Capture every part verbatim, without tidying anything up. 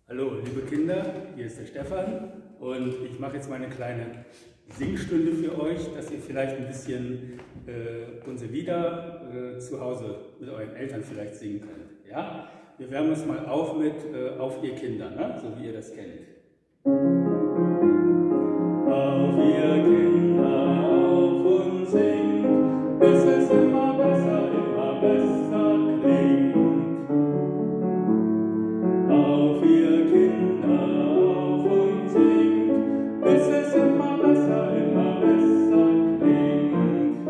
Hallo liebe Kinder, hier ist der Stefan und ich mache jetzt mal eine kleine Singstunde für euch, dass ihr vielleicht ein bisschen äh, unsere Lieder äh, zu Hause mit euren Eltern vielleicht singen könnt. Ja? Wir wärmen uns mal auf mit äh, Auf ihr Kinder, ne? So wie ihr das kennt. Auf ihr Kinder, auf und singt, bis es immer besser, immer besser klingt. Auf ihr Kinder, auf und singt, bis es immer besser, immer besser klingt.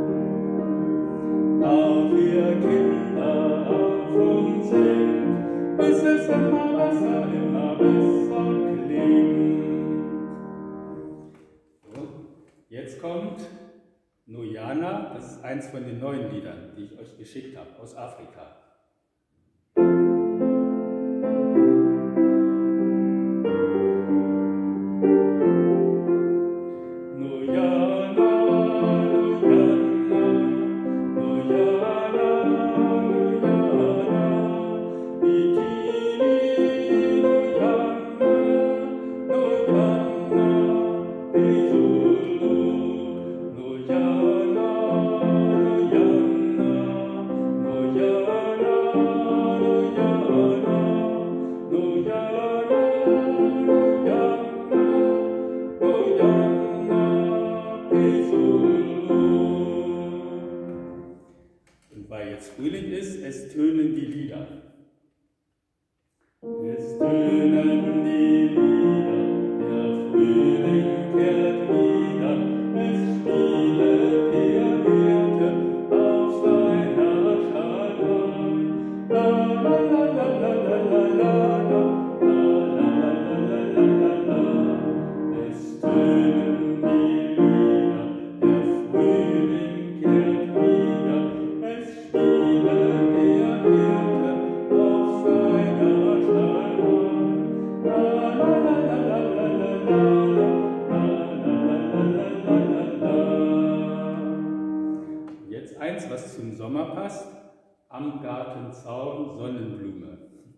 Auf ihr Kinder, auf und singt, bis es immer besser, immer besser klingt. So, jetzt kommt Nojana, das ist eins von den neuen Liedern, die ich euch geschickt habe, aus Afrika. Und weil jetzt Frühling ist, es tönen die Lieder. Es tönen die Lieder, der Frühling kehrt wieder, es spielet der Hirte auf seiner Schallein. La la la la la la la la la la la la la. Es tönen die Lieder, der Frühling kehrt wieder, es spielet der Hirte auf seiner Schallein. La la la la la la la la la. Jetzt eins, was zum Sommer passt: Am Gartenzaun Sonnenblume.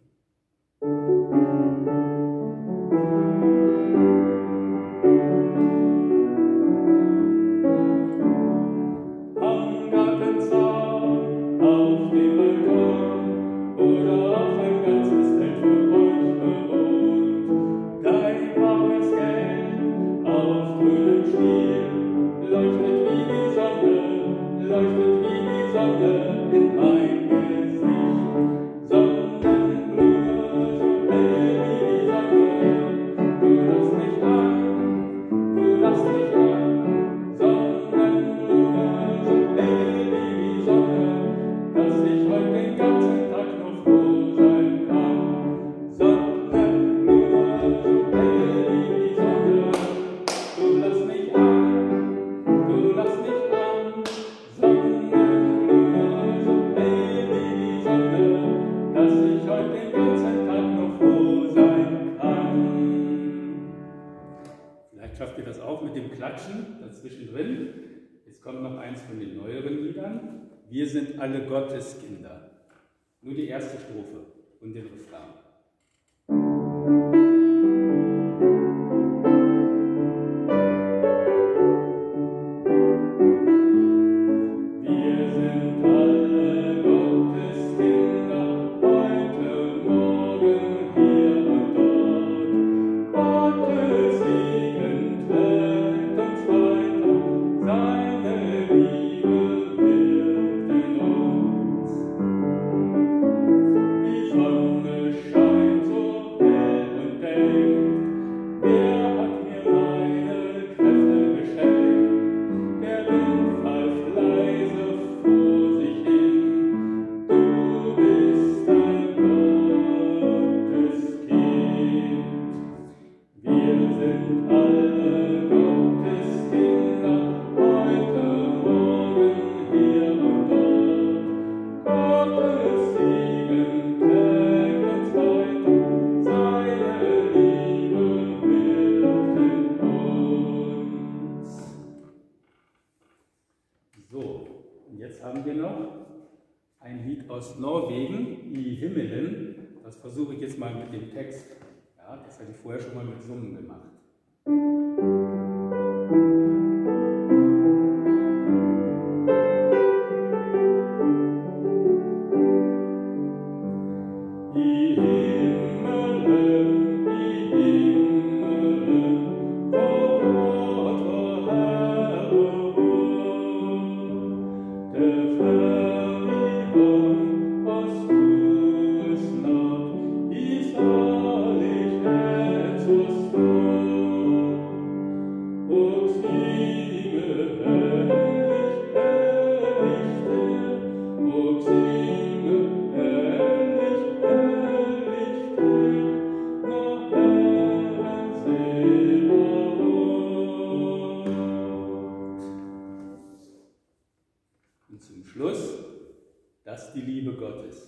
Am Gartenzaun, auf dem Balkon oder auf ein ganzes Feld für euch bewohnt. Dein warmes Gelb auf grünem Stiel leuchtet wie die Sonne, leuchtet wie die Sonne in mein Gesicht. Sonnenblume, so hell wie die Sonne, du lachst mich an, du lachst mich an. Sonnenblume, so hell wie die Sonne, dass ich heute den ganzen Tag noch froh sein kann. Sonnenblume, so hell wie die Sonne, du lachst mich an, du lachst mich an. Sonnenblume, so hell wie die Sonne, dass ich heute den ganzen Tag noch froh sein kann. Vielleicht schafft ihr das auch mit dem Klatschen dazwischen drin. Jetzt kommt noch eins von den neueren Liedern. Wir sind alle Gottes Kinder. Nur die erste Strophe und den Refrain. Wir sind alle Gottes Kinder, heute, morgen, hier und dort. Gottes Segen trägt uns weiter, seine Liebe wirkt in uns. Die Sonne scheint so hell und denkt, wer hat mir meine Kräfte geschenkt? Der Wind pfeift leise vor sich hin, du bist ein Gotteskind. Wir sind alle Gottes Kinder, heute, morgen, hier und dort. Gottes Segen trägt uns weiter, seine Liebe wirkt in uns. So, und jetzt haben wir noch ein Lied aus Norwegen, I himmelen. Das versuche ich jetzt mal mit dem Text Ja, das hatte ich vorher schon mal mit Summen gemacht. Die Himmelen, die Himmelen, wo Gott, wo Herre wohnt, der Verwirrung aus Ruhes Nacht, die Saligkeit zur Stund. O singe herrlich, herrlich der, o singe herrlich, herrlich der, noch Herren Sebaoth. Und zum Schluss, das ist die Liebe Gottes.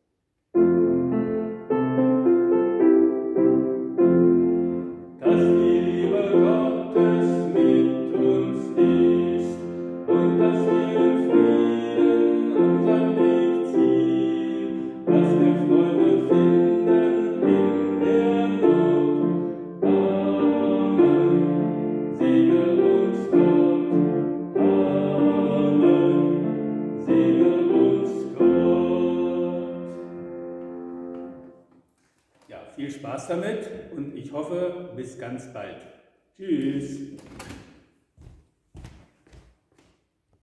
Dass die Liebe Gottes mit uns ist und dass wir in Frieden unseren Weg ziehen, dass wir Freude finden in der Not. Amen. Segne uns Gott. Amen. Segne uns Gott. Ja, viel Spaß damit und ich hoffe, bis ganz bald. Tschüss.